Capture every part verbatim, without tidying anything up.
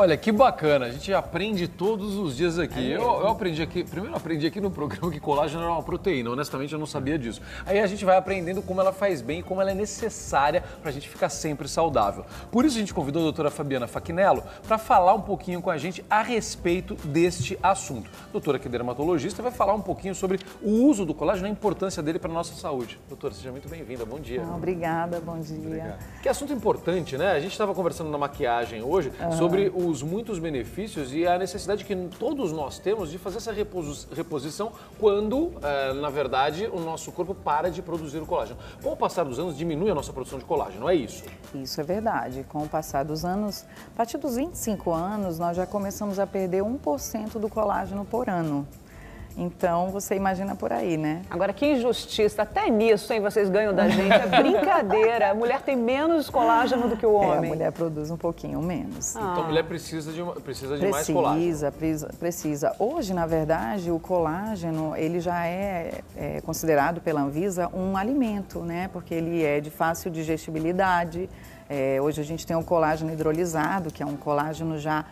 Olha, que bacana, a gente aprende todos os dias aqui. É eu, eu aprendi aqui, primeiro eu aprendi aqui no programa que colágeno era uma proteína, honestamente eu não sabia disso. Aí a gente vai aprendendo como ela faz bem e como ela é necessária para a gente ficar sempre saudável. Por isso a gente convidou a doutora Fabiana Fachinello para falar um pouquinho com a gente a respeito deste assunto. Doutora, que é dermatologista, vai falar um pouquinho sobre o uso do colágeno e a importância dele para a nossa saúde. Doutora, seja muito bem-vinda, bom dia. Ah, obrigada, bom dia. Obrigado. Que assunto importante, né? A gente estava conversando na maquiagem hoje uhum. sobre os muitos benefícios e a necessidade que todos nós temos de fazer essa reposição quando, eh, na verdade, o nosso corpo para de produzir o colágeno. Com o passar dos anos, diminui a nossa produção de colágeno, é isso? Isso é verdade. Com o passar dos anos, a partir dos vinte e cinco anos, nós já começamos a perder um por cento do colágeno por ano. Então, você imagina por aí, né? Agora, que injustiça. Até nisso, hein, vocês ganham da gente. É brincadeira. A mulher tem menos colágeno do que o homem. É, a mulher produz um pouquinho menos. Ah. Então, a mulher precisa de, uma, precisa de precisa, mais colágeno. Precisa, precisa. Hoje, na verdade, o colágeno, ele já é, é considerado pela Anvisa um alimento, né? Porque ele é de fácil digestibilidade. É, hoje a gente tem o colágeno hidrolisado, que é um colágeno já...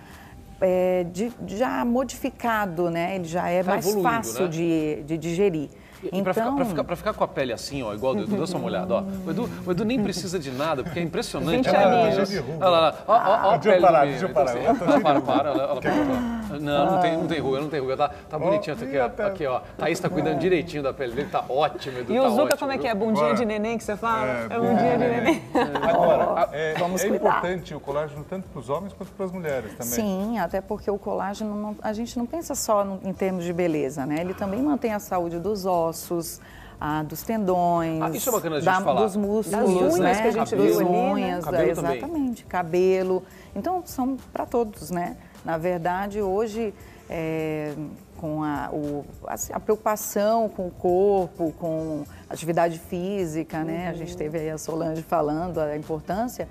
É, de, já modificado, né? Ele já é tá mais evoluindo, fácil né? de, de digerir. E então... para ficar, ficar, ficar com a pele assim, ó, igual o Edu, dá só uma olhada, ó. O Edu, o Edu nem precisa de nada, porque é impressionante. Olha lá, ó, ó, ó, deixa eu parar, deixa eu parar. Para, para, ela, ela Não, não tem, não tem ruga, não tem ruga, tá, tá bonitinho aqui, ó, aqui, ó. Thaís tá cuidando direitinho da pele dele, tá ótimo, Edu, E o tá Zucca, ótimo, como é que é? viu? Bundinha de neném que você fala? É, é bundinha de neném. Agora, é, é importante o colágeno tanto para os homens quanto para as mulheres também. Sim, até porque o colágeno, não, a gente não pensa só no, em termos de beleza, né? Ele também mantém a saúde dos ossos, ah, dos tendões, ah, isso é bacana a gente da, falar. dos músculos, das unhas, né? Que a gente das viu unhas, ali, né? Cabelo da, exatamente, cabelo. Então, são para todos, né? Na verdade, hoje, é, com a, o, a, a preocupação com o corpo, com atividade física, né? Uhum. A gente teve aí a Solange falando a importância.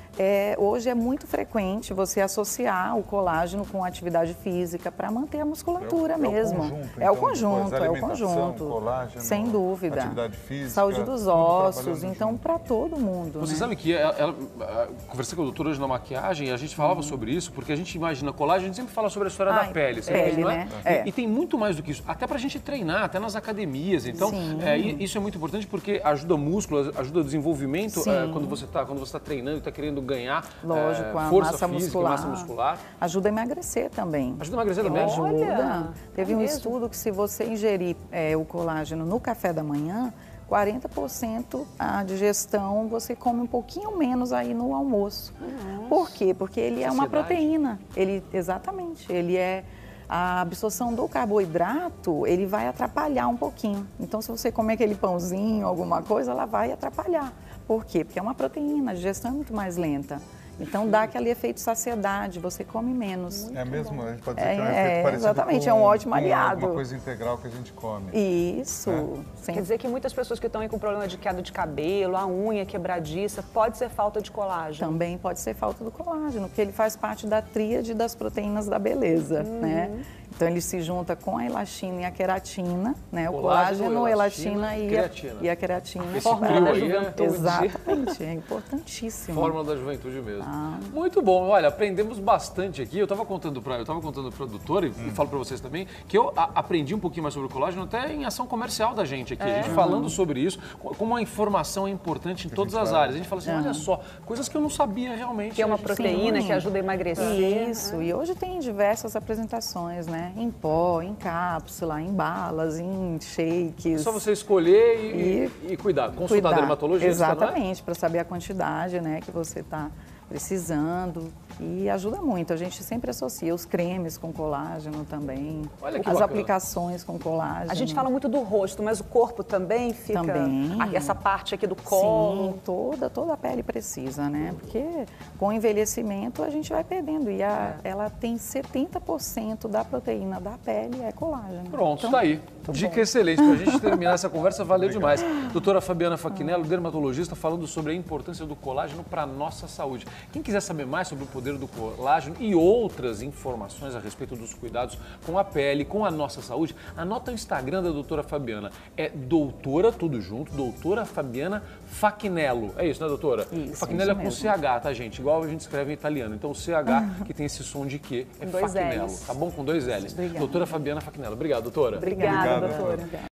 É, hoje é muito frequente você associar o colágeno com atividade física para manter a musculatura é o, mesmo. É o É o conjunto, conjunto, então, é o conjunto. Colágeno, sem dúvida. Atividade física. Saúde dos ossos, então para todo mundo. Você né? sabe que ela, ela, conversei com a doutora hoje na maquiagem e a gente falava uhum. sobre isso, porque a gente imagina colágeno, a gente sempre fala sobre a história Ai, da pele, pele, sabe, não é? né? É. E, e tem muito mais do que isso, até para a gente treinar, até nas academias. Então, é, isso é muito importante porque ajuda o músculo, ajuda o desenvolvimento é, quando você está quando você tá treinando e está querendo ganhar. Lógico, É, a força massa física, muscular. massa muscular. Ajuda a emagrecer também. Ajuda a emagrecer também? Ajuda. Olha, Teve é um mesmo? estudo que se você ingerir é, o colágeno no café da manhã, quarenta por cento a digestão você come um pouquinho menos aí no almoço. Nossa. Por quê? Porque ele é uma proteína. Ele, exatamente, ele é... A absorção do carboidrato, ele vai atrapalhar um pouquinho. Então, se você comer aquele pãozinho, alguma coisa, ela vai atrapalhar. Por quê? Porque é uma proteína, a digestão é muito mais lenta. Então, dá aquele efeito saciedade, você come menos. É mesmo? A gente pode dizer É, que é um efeito é, parecido exatamente, com, é um ótimo com aliado. uma coisa integral que a gente come. Isso. É? Sim. Quer dizer que muitas pessoas que estão aí com problema de queda de cabelo, a unha quebradiça, pode ser falta de colágeno? Também pode ser falta do colágeno, porque ele faz parte da tríade das proteínas da beleza, uhum. né? Então, ele se junta com a elastina e a queratina, né? O colágeno, colágeno elastina, elastina e, queratina. A, e a queratina. Esse trio aí, né? Exatamente, é importantíssimo. Fórmula da juventude mesmo. Ah. Muito bom, olha, aprendemos bastante aqui. Eu estava contando para eu tava contando para o doutor, e hum. falo para vocês também, que eu a, aprendi um pouquinho mais sobre o colágeno até em ação comercial da gente aqui. É. A gente falando sobre isso, como a informação é importante em que todas as vai. áreas. A gente fala assim, é. olha só, coisas que eu não sabia realmente. Que é uma proteína Sim. que ajuda a emagrecer. Isso, é. E hoje tem diversas apresentações, né? Em pó, em cápsula, em balas, em shakes. É só você escolher e, e, e cuidar, consultar cuidar. dermatologista, Exatamente, é? para saber a quantidade, né, que você está precisando. E ajuda muito. A gente sempre associa os cremes com colágeno também. Olha que as bacana. aplicações com colágeno. A gente fala muito do rosto, mas o corpo também fica... Também. Essa parte aqui do colo. Sim, toda, toda a pele precisa, né? Porque com o envelhecimento a gente vai perdendo. E a, ela tem setenta por cento da proteína da pele é colágeno. Pronto, então, tá aí. Dica bom. excelente. Para a gente terminar essa conversa, valeu demais. Doutora Fabiana Fachinello, dermatologista, falando sobre a importância do colágeno para a nossa saúde. Quem quiser saber mais sobre o poder do colágeno e outras informações a respeito dos cuidados com a pele, com a nossa saúde, anota o Instagram da doutora Fabiana. É doutora, tudo junto, doutora Fabiana Facchiniello. É isso, né, doutora? Isso, Facchiniello é isso com mesmo. C H, tá, gente? Igual a gente escreve em italiano. Então, o C H, que tem esse som de Q, é Dois Facchiniello. L's. Tá bom? Com dois L's. Obrigada. Doutora Fabiana Facchiniello. Obrigado, doutora. Obrigada, Obrigado, doutora. Obrigada.